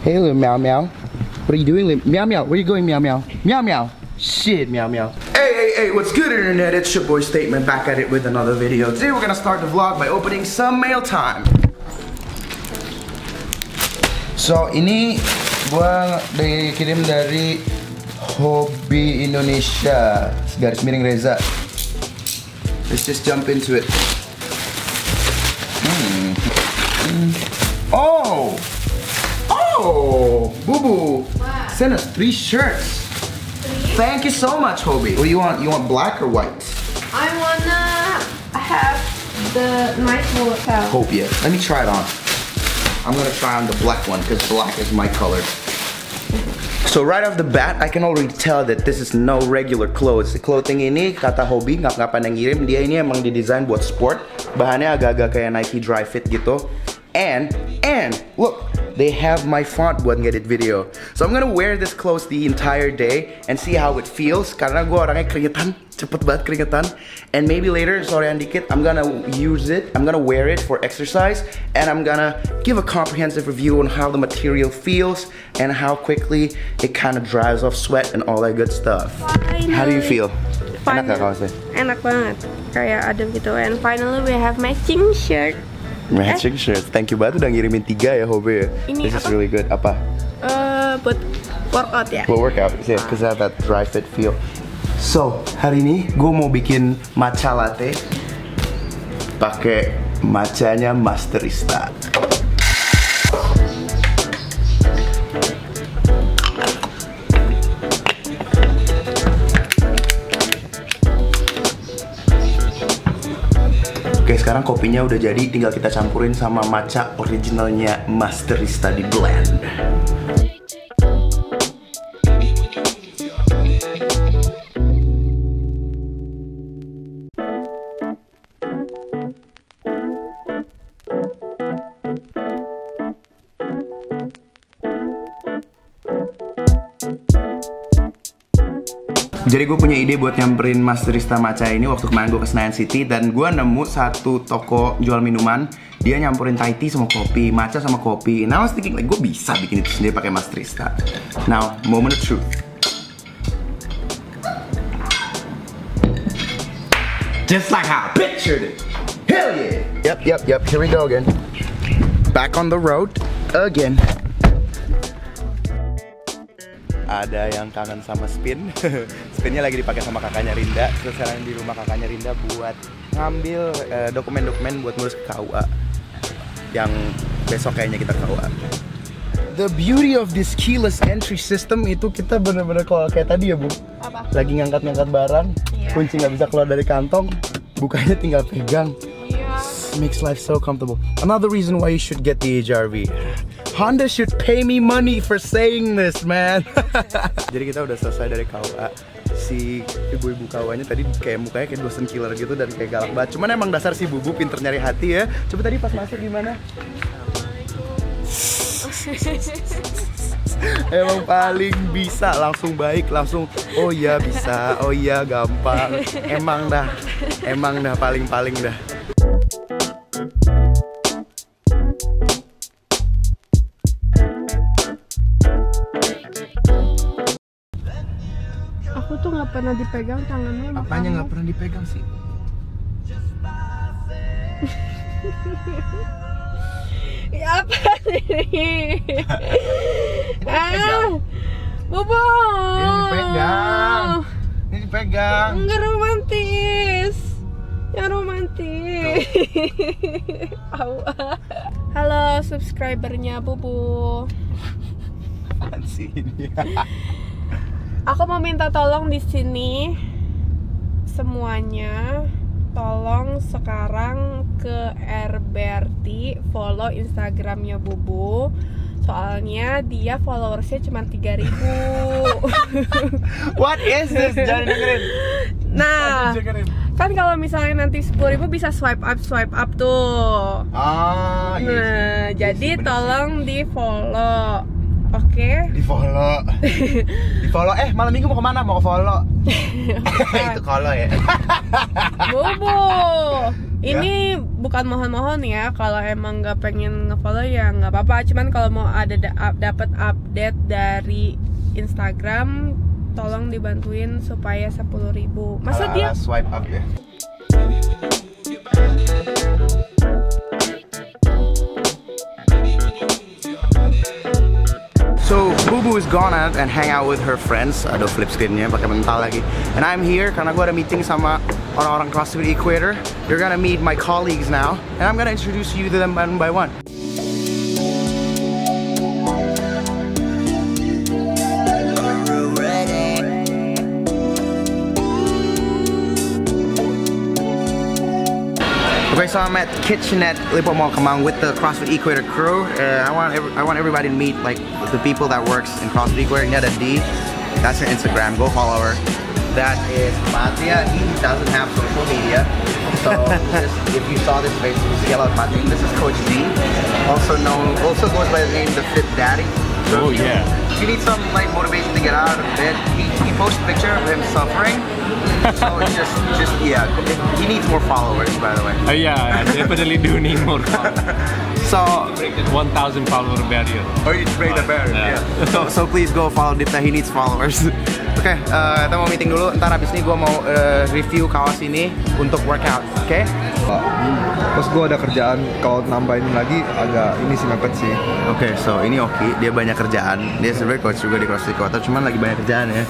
Hey, little meow meow. What are you doing, meow meow? Where are you going, meow meow? Meow meow. Shit, meow mew. Hey, what's good, internet? It's your boy Statement back at it with another video. Today we're gonna start the vlog by opening some mail time. So ini gua dikirim dari Hobi Indonesia garis miring Reza. Let's just jump into it. Oh, Boo Boo sent us 3 shirts. Thank you so much, Hobie. What do you want? You want black or white? I wanna have the nice hotel. Hobie. Let me try it on. I'm gonna try on the black one because black is my color. So right off the bat, I can already tell that this is no regular clothes. Clothing ini kata Hobie ngap-ngapan yang ngirim, dia ini emang didesain buat sport. Bahannya agak-agak kayak Nike Dry Fit gitu. And look, they have my font buat ngedit video. So I'm gonna wear this clothes the entire day and see how it feels. Karena gue orangnya keringetan, cepet banget keringetan. And maybe later, sorean dikit, I'm gonna use it. I'm gonna wear it for exercise. And I'm gonna give a comprehensive review on how the material feels and how quickly it kind of dries off sweat and all that good stuff. Finally. How do you feel? Enak gak kaosnya? Enak banget, kayak adem gitu. And finally we have matching shirt. Matching shirts. Thank you banget udah ngirimin 3 ya, Hobie. Ini This is apa? really good. Apa? Buat workout ya. Buat workout, yeah, because I have that dry fit feel. So, hari ini gue mau bikin matcha latte pakai matchanya Masterista. Oke, sekarang kopinya udah jadi, tinggal kita campurin sama matcha originalnya Masterista di blend. Jadi gue punya ide buat nyamperin Masterista Matcha ini waktu kemarin gue ke Senayan City. Dan gue nemu satu toko jual minuman, dia nyampurin Thai tea sama kopi, matcha sama kopi. Now I was thinking like gue bisa bikin itu sendiri pakai Masterista. Now, moment of truth. Just like how I pictured it. Hell yeah. Yep. Here we go again. Back on the road again. Ada yang kangen sama spin. Spinnya lagi dipakai sama kakaknya Rinda. Terus sekarang di rumah kakaknya Rinda buat ngambil dokumen-dokumen buat ngurus ke KUA yang besok kayaknya kita KUA. The beauty of this keyless entry system itu kita bener-bener kalau kayak tadi ya, Bu. Apa? Lagi ngangkat-ngangkat barang, kunci nggak bisa keluar dari kantong, bukanya tinggal pegang. Makes life so comfortable. Another reason why you should get the HRV. Honda should pay me money for saying this, man. Jadi kita udah selesai dari KUA. Si ibu-ibu KUA-nya tadi kayak mukanya kayak dosen killer gitu dan kayak galak banget. Cuman emang dasar si Bubu pinter nyari hati ya. Coba tadi pas masuk gimana? Emang paling bisa, langsung baik, langsung oh iya bisa, oh iya gampang. Emang dah paling-paling dah. Aku tuh nggak pernah dipegang tangannya. Apanya nggak pernah dipegang sih? Ya apa sih? Bobo. Ini dipegang. Nggak romantis. Yang romantis. Halo subscribernya Bobo. Apaan sih ini? Aku mau minta tolong di sini semuanya, tolong sekarang ke RBRT follow Instagramnya Bubu. Soalnya dia followersnya cuma 3.000. What is this? Jangan dengerin. Nah, kan kalau misalnya nanti 10.000 bisa swipe up tuh. Ah, iya. Nah, jadi tolong di follow. Oke. Di follow. Di follow. Malam minggu mau kemana? Mau ke follow. Itu kalau ya. Bobo. Ini bukan mohon-mohon ya, kalau emang nggak pengen ngefollow ya nggak apa-apa. Cuman kalau mau ada dapat update dari Instagram, tolong dibantuin supaya 10.000. Masa dia swipe up ya? So Bubu is gone out and hang out with her friends. Aduh, flip screennya pakai mental lagi. And I'm here karena gue ada meeting sama orang-orang CrossFit Equator. You're gonna meet my colleagues now, and I'm gonna introduce you to them one by one. Okay, so I'm at Kitchenette Lipo Mall Kemang with the CrossFit Equator crew. I want everybody to meet like the people that works in CrossFit Equator. Ini ada D. That's her Instagram. Go follow her. That is Matria. He doesn't have social media, so if you saw this face, you see a lot of Matria. This is Coach D, also goes by the name the Fit Daddy. So if you need some like motivation to get out of bed, he posts a picture of him suffering. So it's just yeah, he needs more followers, by the way. Yeah, I definitely do need more followers. So 1,000 follower barrier. Oh, you break the barrier. Yeah. So please go follow Dipta. He needs followers. Oke, kita mau meeting dulu. Ntar abis ini gue mau review kawas ini untuk workout. Oke? Terus gue ada kerjaan, kalau nambahin lagi agak ini sih mepet sih. Oke, so ini Oki, dia banyak kerjaan. Dia sebenarnya coach juga di CrossFit Equator, cuman lagi banyak kerjaan ya.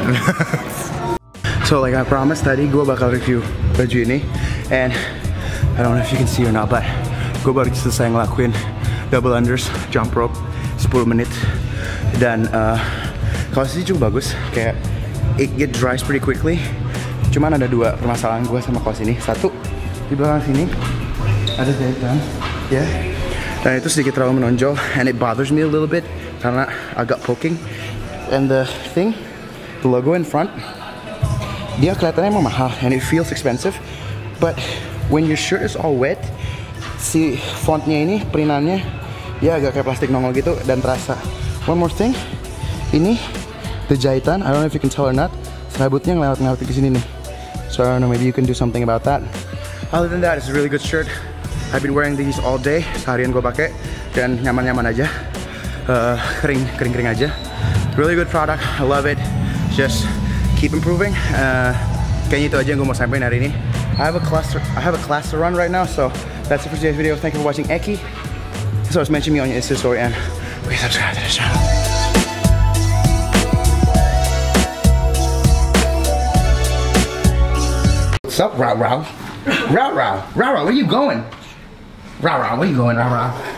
So like I promised tadi gue bakal review baju ini, and I don't know if you can see or not, but gue baru selesai ngelakuin double unders, jump rope 10 menit, dan kaos ini cukup bagus, kayak it dries pretty quickly. Cuman ada dua permasalahan gue sama kaos ini. Satu, di belakang sini ada jahitan, ya, dan itu sedikit terlalu menonjol, and it bothers me a little bit karena agak poking. And the thing, the logo in front, dia kelihatannya emang mahal and it feels expensive, but when your shirt is all wet, si fontnya ini, printannya, ya agak kayak plastik nongol gitu dan terasa. One more thing, ini the jahitan, I don't know if you can tell or not, serabutnya ngelewat ke sini nih. So I don't know, maybe you can do something about that. Other than that, it's a really good shirt. I've been wearing these all day, seharian gue pakai, dan nyaman-nyaman aja, kering aja. Really good product, I love it. Just keep improving. Kayaknya itu aja yang gue mau sampaikan hari ini. I have a class to run right now, so that's it for today's video. Thank you for watching Eki. So just mention me on your Insta story and please subscribe to the channel. What's up, Rao? Where you going? Rao, where you going, Rao?